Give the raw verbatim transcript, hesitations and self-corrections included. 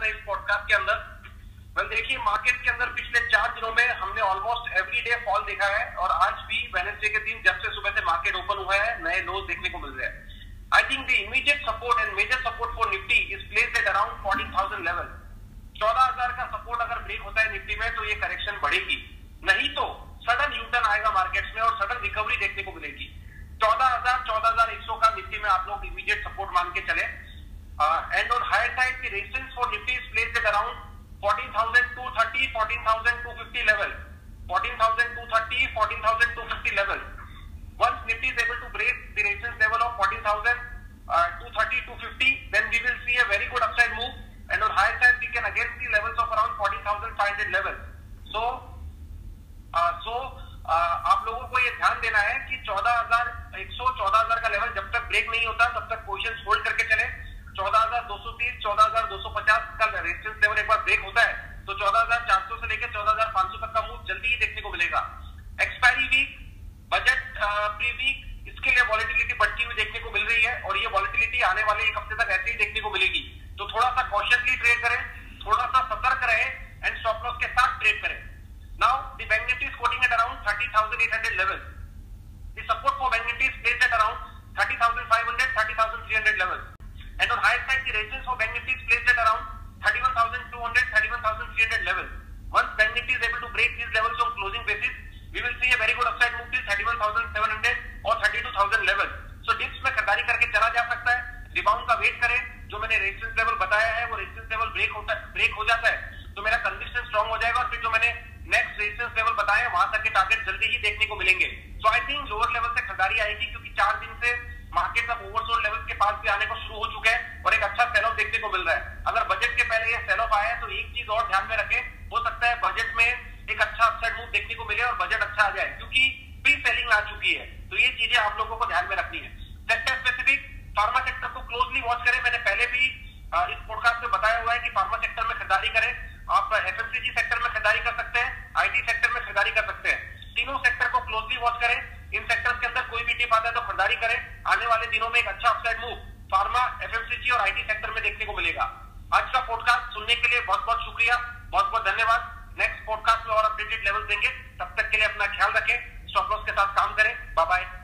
है इस पॉडकास्ट के अंदर। वेल देखिए, मार्केट के अंदर पिछले चार दिनों में हमने ऑलमोस्ट एवरी डे फॉल देखा है और आज भी वेडनेसडे के दिन जब से सुबह से मार्केट ओपन हुआ है नए लोज देखने को मिल रहे हैं। I think the immediate support and major support for Nifty is placed at around fourteen thousand level. चौदह हजार का सपोर्ट अगर ब्रेक होता है निफ्टी में तो ये करेक्शन बढ़ेगी, नहीं तो सडन यूटर्न आएगा मार्केट्स में और सडन रिकवरी देखने को मिलेगी। चौदह हजार चौदह हजार एक सौ का निफ्टी में आप लोग इमीडिएट सपोर्ट मान के चले। And on higher side the resistance for Nifty is placed at around fourteen thousand two hundred thirty, fourteen thousand two hundred fifty level, fourteen thousand two hundred thirty, fourteen thousand two hundred fifty level. Once Nifty is able to break the resistance level of fourteen thousand two hundred thirty, two hundred fifty, then we will see a very good upside move. And on higher side, we can again see levels of around fourteen thousand five hundred level. So, uh, so uh, आप लोगों को ये ध्यान देना है कि चौदह हजार एक सौ चौदह हजार का लेवल जब तक ब्रेक नहीं होता तब तक पोजीशन होल्ड करके चले। चौदह हजार दो सौ तीस, चौदह हजार दो सौ पचास का रेजिस्टेंस लेवल एक बार ब्रेक होता है तो चौदह हजार चार सौ से लेकर चौदह हजार पांच सौ तक का मूव जल्दी ही देखने को मिलेगा। Expiry week, budget pre week, इसके लिए वॉलेटिलिटी बढ़ती हुई देखने को मिल रही है और ये वॉलेटिलिटी आने वाले एक हफ्ते तक ऐसे ही देखने को मिलेगी। तो थोड़ा सा कॉशियसली ट्रेड करें, थोड़ा सा सतर्क रहे एंड स्टॉप लॉस के साथ ट्रेड करें। Now the bank Nifty is quoting at around thirty thousand eight hundred level. The support for bank Nifty is placed at around thirty thousand five hundred, thirty thousand three hundred level. And on higher side, the resistance for Bank Nifty is placed at around thirty-one thousand two hundred, thirty-one thousand three hundred level. Once Bank Nifty is able to break these levels on closing basis, we will see a very good upside move till thirty-one thousand seven hundred or thirty-two thousand level. So dips में खरीदारी करके चला जा सकता है, rebound का wait करें। जो मैंने रेजिस्टेंस लेवल बताया है वो रेजिस्टेंस लेवल ब्रेक होता ब्रेक हो जाता है तो मेरा कन्विक्शन स्ट्रांग हो जाएगा और फिर जो मैंने नेक्स्ट रेजिस्टेंस लेवल बताया वहां तक के टारगेट जल्दी ही देखने को मिलेंगे। So I think lower level से खरीदारी आएगी क्योंकि चार दिन से मार्केट अब ओवरसोल्ड लेवल के पास भी आने को शुरू हो चुके हैं और एक अच्छा सेल ऑफ देखने को मिल रहा है। अगर बजट के पहले ये सेल ऑफ आया है तो एक चीज और ध्यान में रखें, हो सकता है बजट में एक अच्छा अपसाइड मूव देखने को मिले और बजट अच्छा आ जाए क्योंकि प्री सेलिंग आ चुकी है। तो ये चीजें आप लोगों को ध्यान में रखनी है। सेक्टर स्पेसिफिक फार्मा सेक्टर को क्लोजली वॉच करें। मैंने पहले भी इस पॉडकास्ट में बताया हुआ है कि फार्मा सेक्टर में खरीदारी करें। आप एफएमसीजी सेक्टर में खरीदारी कर सकते हैं, आईटी सेक्टर में खरीदारी कर सकते हैं। तीनों सेक्टर को क्लोजली वॉच करें। इन सेक्टर्स के अंदर कोई भी टिप आता है तो खरीदारी करें। आने वाले दिनों में एक अच्छा अपसाइड मूव फार्मा, एफएमसीजी और आईटी सेक्टर में देखने को मिलेगा। आज का पॉडकास्ट सुनने के लिए बहुत बहुत शुक्रिया, बहुत बहुत धन्यवाद। नेक्स्ट पॉडकास्ट में और अपडेटेड लेवल देंगे, तब तक के लिए अपना ख्याल रखें, स्टॉप लॉस के साथ काम करें। Bye bye.